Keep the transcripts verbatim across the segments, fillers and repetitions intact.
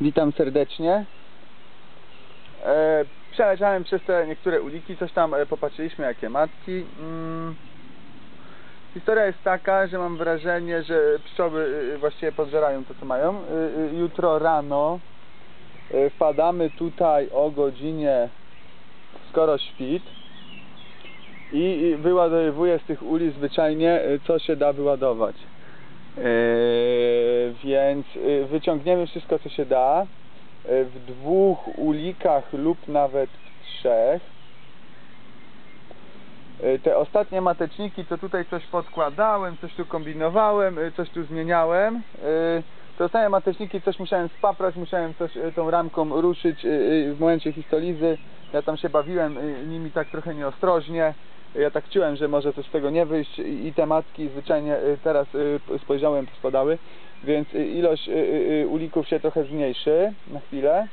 Witam serdecznie. E, przeleciałem przez te niektóre uliki, coś tam e, popatrzyliśmy jakie matki. Mm. Historia jest taka, że mam wrażenie, że pszczoły y, właściwie podżerają to co mają. Y, y, jutro rano y, wpadamy tutaj o godzinie skoro świt i, i wyładowuję z tych uli zwyczajnie y, co się da wyładować. Yy, więc yy, wyciągniemy wszystko co się da yy, w dwóch ulikach lub nawet w trzech. Yy, te ostatnie mateczniki, co tutaj coś podkładałem, coś tu kombinowałem, yy, coś tu zmieniałem, yy, te ostatnie mateczniki coś musiałem spaprać, musiałem coś yy, tą ramką ruszyć yy, w momencie histolizy. Ja tam się bawiłem yy, nimi tak trochę nieostrożnie. Ja tak czułem, że może coś z tego nie wyjść i te matki zwyczajnie teraz spojrzałem, pospadały, więc ilość ulików się trochę zmniejszy na chwilę.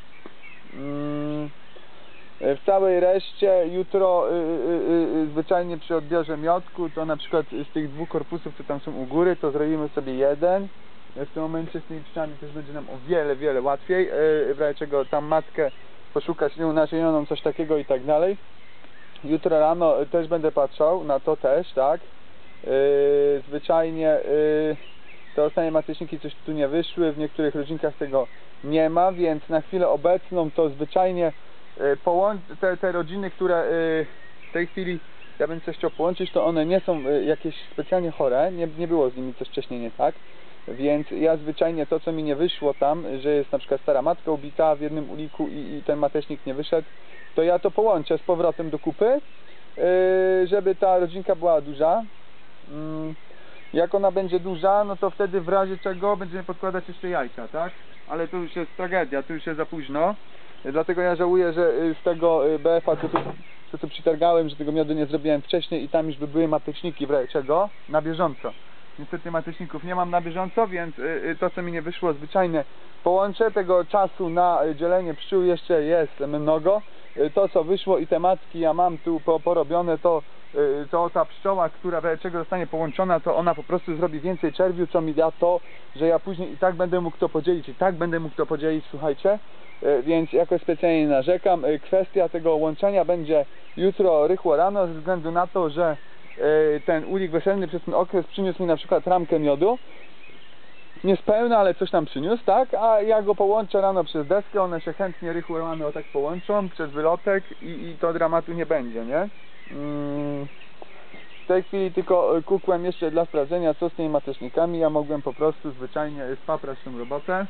W całej reszcie jutro zwyczajnie przy odbiorze miodku, to na przykład z tych dwóch korpusów, co tam są u góry, to zrobimy sobie jeden. W tym momencie z tymi pszczami też będzie nam o wiele, wiele łatwiej, w razie czego tam matkę poszukać nieunasienioną, coś takiego i tak dalej. Jutro rano też będę patrzał na to też, tak? Yy, zwyczajnie yy, te ostatnie mateczniki coś tu nie wyszły, w niektórych rodzinkach tego nie ma, więc na chwilę obecną to zwyczajnie yy, połącz te, te rodziny, które yy, w tej chwili ja bym coś chciał połączyć, to one nie są yy, jakieś specjalnie chore, nie, nie było z nimi coś wcześniej nie tak, więc ja zwyczajnie to co mi nie wyszło tam, że jest na przykład stara matka ubita w jednym uliku i, i ten matecznik nie wyszedł, to ja to połączę z powrotem do kupy, yy, żeby ta rodzinka była duża. Yy, jak ona będzie duża, no to wtedy w razie czego będziemy podkładać jeszcze jajka, tak? Ale to już jest tragedia, to już jest za późno. Yy, dlatego ja żałuję, że z tego B F a, co tu, co tu przytargałem, że tego miodu nie zrobiłem wcześniej i tam już by były mateczniki w razie czego na bieżąco. Niestety mateczników nie mam na bieżąco, więc yy, to co mi nie wyszło zwyczajnie połączę. Tego czasu na dzielenie pszczół jeszcze jest mnogo. To co wyszło i te matki ja mam tu porobione, to, to ta pszczoła, która w czego zostanie połączona, to ona po prostu zrobi więcej czerwiu, co mi da to, że ja później i tak będę mógł to podzielić, i tak będę mógł to podzielić, słuchajcie, więc jakoś specjalnie nie narzekam. Kwestia tego łączenia będzie jutro rychło rano, ze względu na to, że ten ulik weselny przez ten okres przyniósł mi na przykład ramkę miodu. Niespełna, ale coś tam przyniósł, tak? A ja go połączę rano przez deskę, one się chętnie rychło rano tak połączą przez wylotek i, i to dramatu nie będzie, nie? Mm. W tej chwili tylko kukłem jeszcze dla sprawdzenia, co z tymi matecznikami. Ja mogłem po prostu zwyczajnie spaprać tą robotę,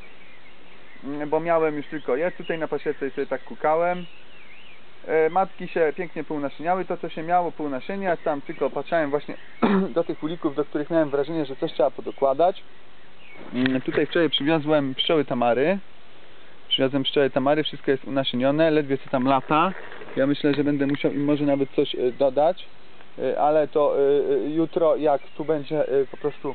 bo miałem już tylko je. Tutaj na pasiece sobie tak kukałem. Matki się pięknie półnasieniały, to co się miało półnasienia, tam tylko patrzałem właśnie do tych ulików, do których miałem wrażenie, że coś trzeba podokładać. Tutaj wczoraj przywiozłem pszczoły Tamary. Przywiozłem pszczoły Tamary, wszystko jest unasienione, ledwie co tam lata. Ja myślę, że będę musiał im może nawet coś dodać, ale to jutro, jak tu będzie po prostu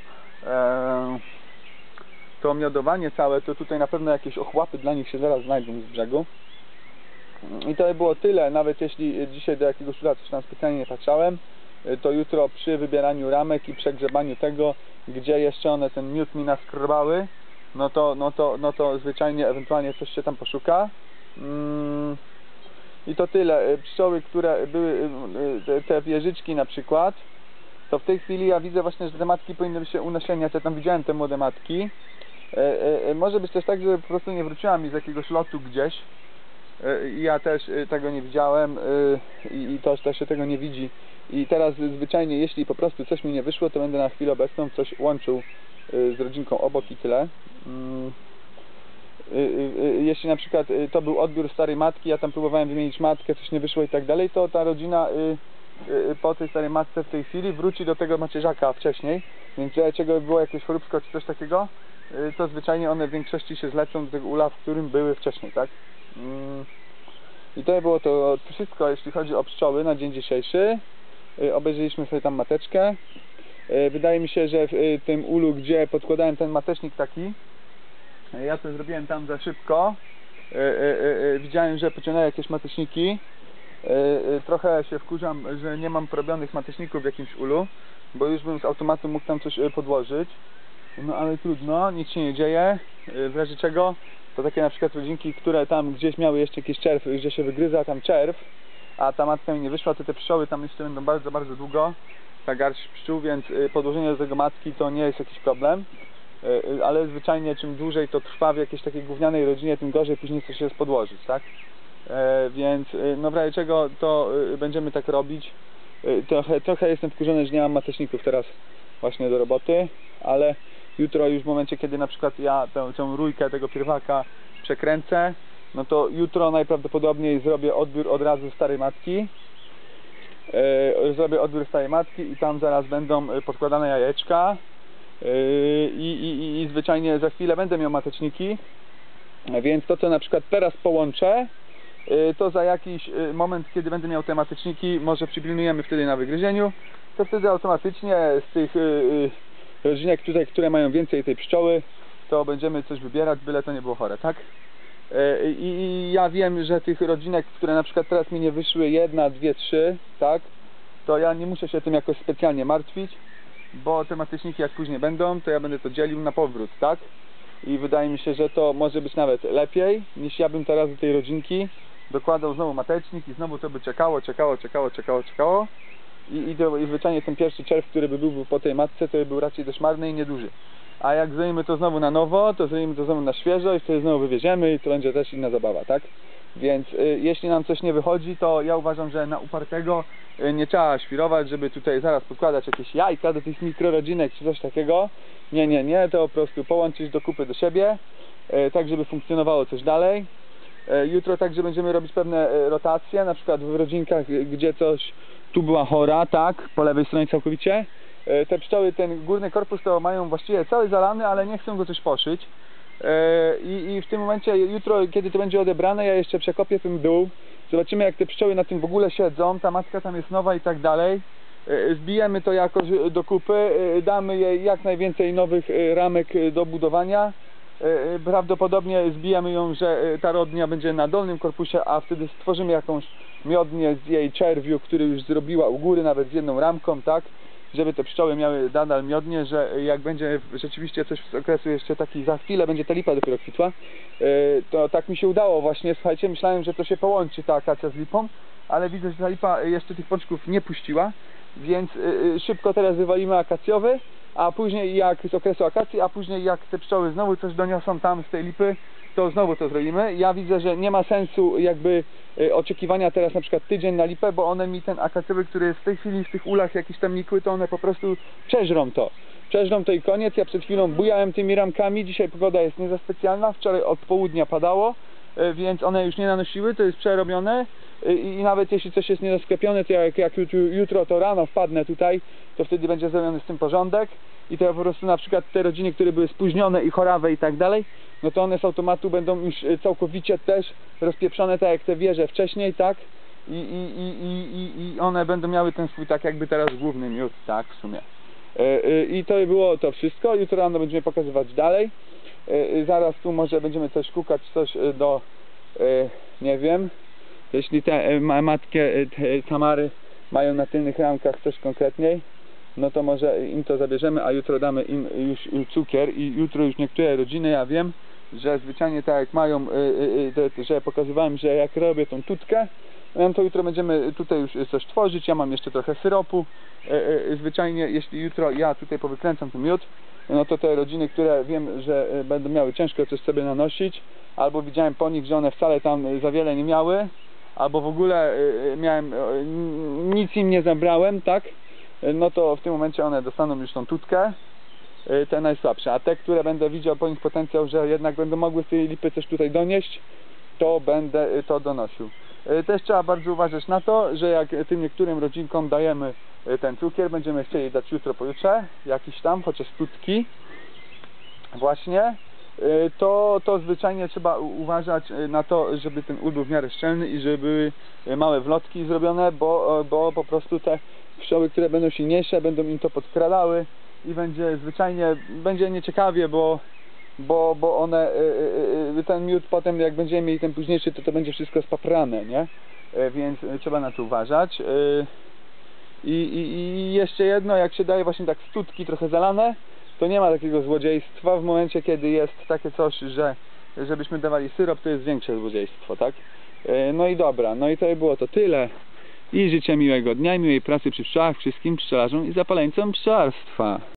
to miodowanie całe, to tutaj na pewno jakieś ochłapy dla nich się zaraz znajdą z brzegu. I to by było tyle, nawet jeśli dzisiaj do jakiegoś ula coś tam specjalnie nie patrzałem, to jutro przy wybieraniu ramek i przegrzebaniu tego, gdzie jeszcze one ten miód mi naskrbały, no to, no to, no to zwyczajnie ewentualnie coś się tam poszuka. Mm. I to tyle. Pszczoły, które były, te wieżyczki na przykład, to w tej chwili ja widzę właśnie, że te matki powinny się unasieniać. Ja tam widziałem te młode matki. E, e, może być też tak, że po prostu nie wróciła mi z jakiegoś lotu gdzieś. I ja też tego nie widziałem i to też się tego nie widzi i teraz zwyczajnie jeśli po prostu coś mi nie wyszło, to będę na chwilę obecną coś łączył z rodzinką obok i tyle. Jeśli na przykład to był odbiór starej matki, ja tam próbowałem wymienić matkę, coś nie wyszło i tak dalej, to ta rodzina po tej starej matce w tej chwili wróci do tego macierzaka wcześniej, więc czego było jakieś choróbsko czy coś takiego, to zwyczajnie one w większości się zlecą do tego ula, w którym były wcześniej, tak? I to było to wszystko, jeśli chodzi o pszczoły na dzień dzisiejszy. Obejrzeliśmy sobie tam mateczkę. Wydaje mi się, że w tym ulu, gdzie podkładałem ten matecznik taki, ja to zrobiłem tam za szybko. Widziałem, że pociągnęły jakieś mateczniki. Trochę się wkurzam, że nie mam porobionych mateczników w jakimś ulu, bo już bym z automatu mógł tam coś podłożyć. No ale trudno, nic się nie dzieje, w razie czego to takie na przykład rodzinki, które tam gdzieś miały jeszcze jakiś czerw, gdzie się wygryza tam czerw, a ta matka mi nie wyszła, to te pszczoły tam jeszcze będą bardzo, bardzo długo, ta garść pszczół, więc podłożenie do tego matki to nie jest jakiś problem, ale zwyczajnie czym dłużej to trwa w jakiejś takiej gównianej rodzinie, tym gorzej później coś jest podłożyć, tak? Więc no w razie czego to będziemy tak robić. Trochę, trochę jestem wkurzony, że nie mam mateczników teraz właśnie do roboty, ale jutro już w momencie, kiedy na przykład ja tę, tę rójkę tego pierwaka przekręcę, no to jutro najprawdopodobniej zrobię odbiór od razu starej matki. Yy, zrobię odbiór starej matki i tam zaraz będą podkładane jajeczka yy, i, i, i zwyczajnie za chwilę będę miał mateczniki, więc to co na przykład teraz połączę, to za jakiś moment, kiedy będę miał te mateczniki, może przypilnujemy wtedy na wygryzieniu, to wtedy automatycznie z tych rodzinek tutaj, które mają więcej tej pszczoły, to będziemy coś wybierać, byle to nie było chore, tak? I ja wiem, że tych rodzinek, które na przykład teraz mi nie wyszły, jedna, dwie, trzy, tak? To ja nie muszę się tym jakoś specjalnie martwić, bo te mateczniki jak później będą, to ja będę to dzielił na powrót, tak? I wydaje mi się, że to może być nawet lepiej, niż ja bym teraz do tej rodzinki dokładał znowu matecznik i znowu to by czekało, czekało, czekało, czekało, czekało i, i, to, i zwyczajnie ten pierwszy czerw, który by był po tej matce, to by był raczej dość marny i nieduży. A jak zrobimy to znowu na nowo, to zrobimy to znowu na świeżo i wtedy znowu wywieziemy i to będzie też inna zabawa, tak? Więc y, jeśli nam coś nie wychodzi, to ja uważam, że na upartego y, nie trzeba świrować, żeby tutaj zaraz podkładać jakieś jajka do tych mikrorodzinek czy coś takiego. Nie, nie, nie, to po prostu połączyć do kupy do siebie, y, tak żeby funkcjonowało coś dalej. Y, jutro także będziemy robić pewne y, rotacje, na przykład w rodzinkach, gdzie coś tu była chora, tak, po lewej stronie całkowicie. Y, te pszczoły, ten górny korpus to mają właściwie cały zalany, ale nie chcą go coś poszyć. I, I w tym momencie, jutro, kiedy to będzie odebrane, ja jeszcze przekopię ten dół. Zobaczymy, jak te pszczoły na tym w ogóle siedzą. Ta matka tam jest nowa i tak dalej. Zbijemy to jakoś do kupy, damy jej jak najwięcej nowych ramek do budowania. Prawdopodobnie zbijemy ją, że ta rodnia będzie na dolnym korpusie, a wtedy stworzymy jakąś miodnię z jej czerwiu, który już zrobiła u góry, nawet z jedną ramką, tak? Żeby te pszczoły miały nadal miodnie, że jak będzie rzeczywiście coś z okresu jeszcze taki, za chwilę będzie ta lipa dopiero kwitła, to tak mi się udało właśnie, słuchajcie, myślałem, że to się połączy ta akacja z lipą, ale widzę, że ta lipa jeszcze tych pączków nie puściła, więc szybko teraz wywalimy akacjowy, a później jak z okresu akacji, a później jak te pszczoły znowu coś doniosą tam z tej lipy, to znowu to zrobimy. Ja widzę, że nie ma sensu jakby y, oczekiwania teraz na przykład tydzień na lipę, bo one mi ten akacjowy, który jest w tej chwili w tych ulach jakiś tam nikły, to one po prostu przeżrą to. Przeżrą to i koniec. Ja przed chwilą bujałem tymi ramkami, dzisiaj pogoda jest nie za specjalna, wczoraj od południa padało, y, więc one już nie nanosiły, to jest przerobione y, i nawet jeśli coś jest niedosklepione, to jak, jak jutro, jutro to rano wpadnę tutaj, to wtedy będzie zrobiony z tym porządek i to ja po prostu na przykład te rodziny, które były spóźnione i chorawe i tak dalej, no to one z automatu będą już całkowicie też rozpieprzone, tak jak te wieże wcześniej, tak? I, i, i, i, i one będą miały ten swój tak jakby teraz główny miód, tak w sumie. I to było to wszystko. Jutro rano będziemy pokazywać dalej. Zaraz tu może będziemy coś kukać, coś do, nie wiem, jeśli te matki te Tamary mają na tylnych ramkach coś konkretniej, no to może im to zabierzemy, a jutro damy im już cukier i jutro już niektóre rodziny, ja wiem, że zwyczajnie tak jak mają, że pokazywałem, że jak robię tą tutkę, no to jutro będziemy tutaj już coś tworzyć, ja mam jeszcze trochę syropu, zwyczajnie jeśli jutro ja tutaj powykręcam ten miód, no to te rodziny, które wiem, że będą miały ciężko coś sobie nanosić, albo widziałem po nich, że one wcale tam za wiele nie miały, albo w ogóle miałem, nic im nie zabrałem, tak? No to w tym momencie one dostaną już tą tutkę, te najsłabsze, a te, które będę widział po nich potencjał, że jednak będą mogły z tej lipy coś tutaj donieść, to będę to donosił. Też trzeba bardzo uważać na to, że jak tym niektórym rodzinkom dajemy ten cukier, będziemy chcieli dać jutro, pojutrze, jakiś tam, chociaż tutki właśnie, to, to zwyczajnie trzeba uważać na to, żeby ten ul był w miarę szczelny i żeby były małe wlotki zrobione, bo, bo po prostu te pszczoły, które będą silniejsze, będą im to podkradały i będzie zwyczajnie, będzie nieciekawie, bo, bo, bo one, ten miód potem jak będziemy mieli ten późniejszy, to to będzie wszystko spaprane, nie? Więc trzeba na to uważać. I, i, i jeszcze jedno, jak się daje właśnie tak stutki trochę zalane, to nie ma takiego złodziejstwa. W momencie, kiedy jest takie coś, że żebyśmy dawali syrop, to jest większe złodziejstwo, tak? No i dobra, no i to było to tyle. I życzę miłego dnia, miłej pracy przy pszczołach wszystkim pszczelarzom i zapaleńcom pszczelarstwa.